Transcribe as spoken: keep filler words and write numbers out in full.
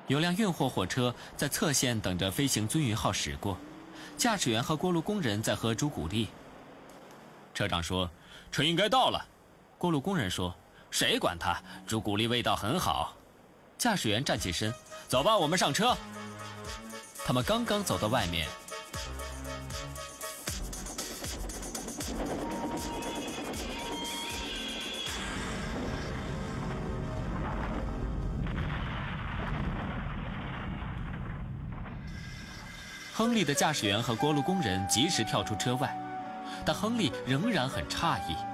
有辆运货火车在侧线等着飞行鳟鱼号驶过，驾驶员和锅炉工人在喝朱古力。车长说：“车应该到了。”锅炉工人说：“谁管他？朱古力味道很好。”驾驶员站起身：“走吧，我们上车。”他们刚刚走到外面，亨利的驾驶员和锅炉工人及时跳出车外，但亨利仍然很诧异。